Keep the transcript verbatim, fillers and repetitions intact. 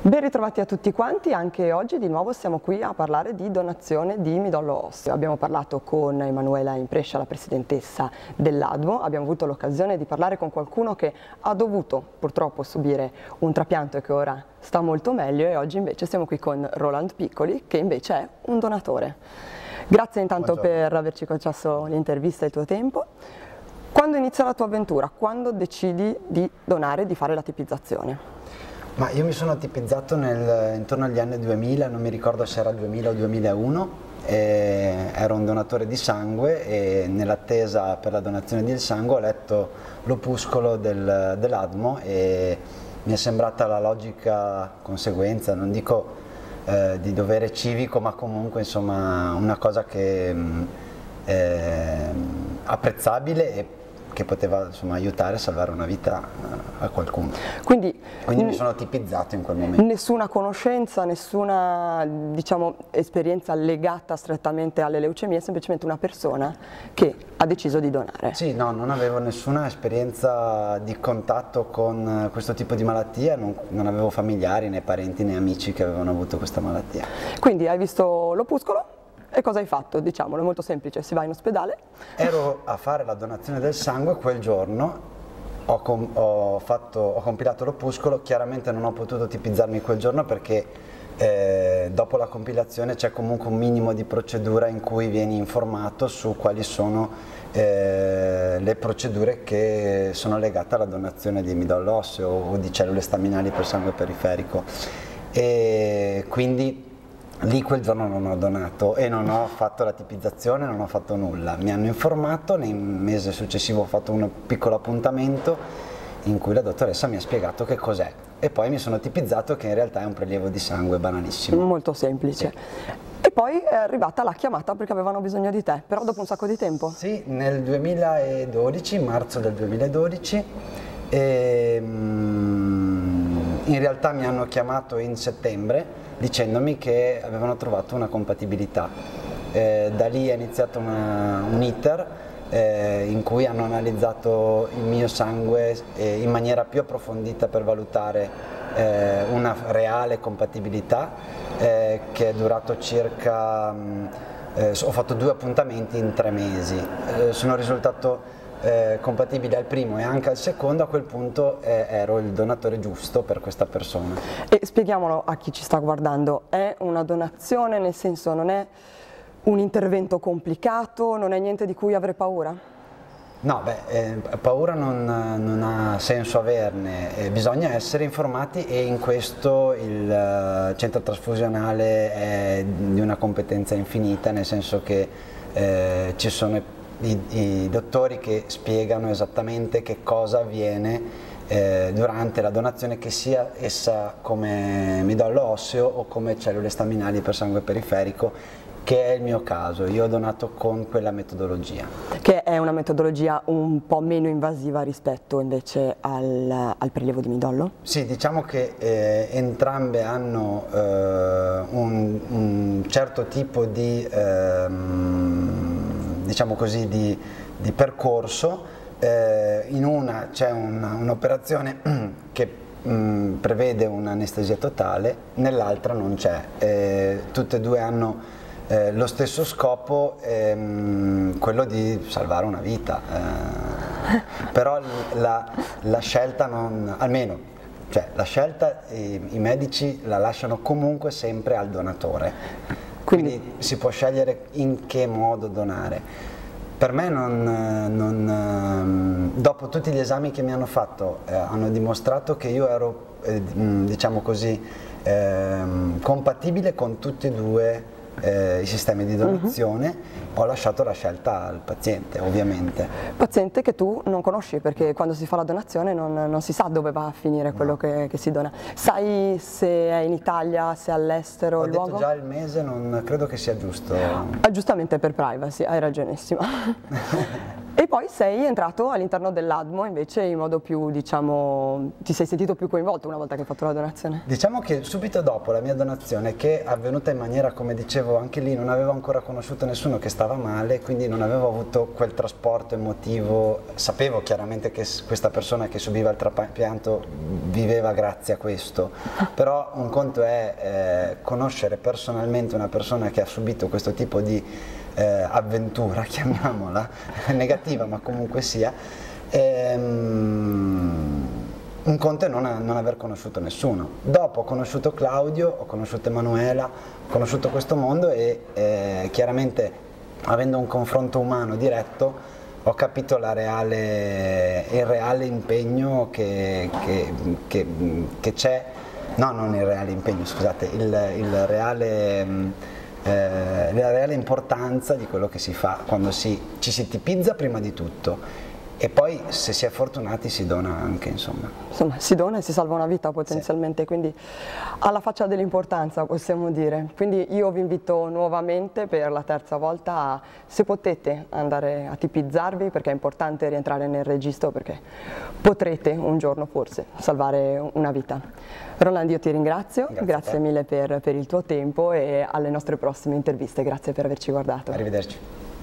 Ben ritrovati a tutti quanti, anche oggi di nuovo siamo qui a parlare di donazione di midollo osseo. Abbiamo parlato con Emanuela Imprescia, la presidentessa dell'A D M O, abbiamo avuto l'occasione di parlare con qualcuno che ha dovuto purtroppo subire un trapianto e che ora sta molto meglio, e oggi invece siamo qui con Roland Piccoli, che invece è un donatore. Grazie intanto Buongiorno. per averci concesso l'intervista e il tuo tempo. Quando inizia la tua avventura? Quando decidi di donare, di fare la tipizzazione? Ma io mi sono tipizzato nel, intorno agli anni duemila, non mi ricordo se era duemila o duemilauno, e ero un donatore di sangue e nell'attesa per la donazione del sangue ho letto l'opuscolo del, dell'A D M O e mi è sembrata la logica conseguenza, non dico eh, di dovere civico, ma comunque insomma una cosa che è apprezzabile e che poteva insomma aiutare a salvare una vita a qualcuno. Quindi, Quindi mi sono tipizzato in quel momento. Nessuna conoscenza, nessuna diciamo, esperienza legata strettamente alle leucemie, semplicemente una persona che ha deciso di donare. Sì, no, non avevo nessuna esperienza di contatto con questo tipo di malattia, non, non avevo familiari né parenti né amici che avevano avuto questa malattia. Quindi hai visto l'opuscolo? E cosa hai fatto? Diciamolo, è molto semplice, si va in ospedale. Ero a fare la donazione del sangue quel giorno, ho, com ho, fatto, ho compilato l'opuscolo, chiaramente non ho potuto tipizzarmi quel giorno perché eh, dopo la compilazione c'è comunque un minimo di procedura in cui vieni informato su quali sono eh, le procedure che sono legate alla donazione di midollo osseo o di cellule staminali per sangue periferico. E quindi lì quel giorno non ho donato e non ho fatto la tipizzazione, non ho fatto nulla. Mi hanno informato, nel mese successivo ho fatto un piccolo appuntamento in cui la dottoressa mi ha spiegato che cos'è e poi mi sono tipizzato che in realtà è un prelievo di sangue banalissimo. Molto semplice. Sì. E poi è arrivata la chiamata perché avevano bisogno di te, però dopo un sacco di tempo. Sì, nel duemiladodici, marzo del duemiladodici, e, mm, in realtà mi hanno chiamato in settembre dicendomi che avevano trovato una compatibilità. Eh, da lì è iniziato una, un iter eh, in cui hanno analizzato il mio sangue eh, in maniera più approfondita per valutare eh, una reale compatibilità eh, che è durato circa, mh, eh, ho fatto due appuntamenti in tre mesi, eh, sono risultato Eh, compatibile al primo e anche al secondo. A quel punto eh, ero il donatore giusto per questa persona. E spieghiamolo a chi ci sta guardando, è una donazione, nel senso non è un intervento complicato, non è niente di cui avrei paura? No, beh, eh, paura non, non ha senso averne, eh, bisogna essere informati e in questo il uh, centro trasfusionale è di una competenza infinita, nel senso che eh, ci sono I, i dottori che spiegano esattamente che cosa avviene eh, durante la donazione, che sia essa come midollo osseo o come cellule staminali per sangue periferico, che è il mio caso. Io ho donato con quella metodologia. Che è una metodologia un po' meno invasiva rispetto invece al, al prelievo di midollo? Sì, diciamo che eh, entrambe hanno eh, un, un certo tipo di ehm, diciamo così, di, di percorso. Eh, in una c'è un'operazione un che mh, prevede un'anestesia totale, nell'altra non c'è. Eh, tutte e due hanno eh, lo stesso scopo, ehm, quello di salvare una vita. Eh, però la, la scelta non, almeno, cioè la scelta i, i medici la lasciano comunque sempre al donatore. Quindi si può scegliere in che modo donare. Per me, non, non, dopo tutti gli esami che mi hanno fatto, eh, hanno dimostrato che io ero, eh, diciamo così, eh, compatibile con tutti e due eh, i sistemi di donazione. Uh-huh. Ho lasciato la scelta al paziente, ovviamente. Paziente che tu non conosci, perché quando si fa la donazione non, non si sa dove va a finire quello no. che, che si dona. Sai se è in Italia, se è all'estero il luogo? Ho detto già il mese, non credo che sia giusto. Ah, giustamente per privacy, hai ragionissimo. E poi sei entrato all'interno dell'A D M O invece in modo più, diciamo, ti sei sentito più coinvolto una volta che hai fatto la donazione? Diciamo che subito dopo la mia donazione, che è avvenuta in maniera, come dicevo anche lì, non avevo ancora conosciuto nessuno che stava male, quindi non avevo avuto quel trasporto emotivo, sapevo chiaramente che questa persona che subiva il trapianto viveva grazie a questo, però un conto è eh, conoscere personalmente una persona che ha subito questo tipo di Eh, avventura, chiamiamola, negativa ma comunque sia, ehm, un conto è non, non aver conosciuto nessuno. Dopo ho conosciuto Claudio, ho conosciuto Emanuela, ho conosciuto questo mondo e eh, chiaramente avendo un confronto umano diretto ho capito la reale, il reale impegno che, che, che, che c'è, no non il reale impegno, scusate, il, il reale... Eh, la reale importanza di quello che si fa quando si, ci si tipizza prima di tutto e poi se si è fortunati si dona anche, insomma. Insomma, si dona e si salva una vita potenzialmente, sì. Quindi alla faccia dell'importanza possiamo dire. Quindi io vi invito nuovamente per la terza volta a, se potete, andare a tipizzarvi perché è importante rientrare nel registro perché potrete un giorno forse salvare una vita. Roland, io ti ringrazio, grazie, grazie mille per, per il tuo tempo e alle nostre prossime interviste, grazie per averci guardato. Arrivederci.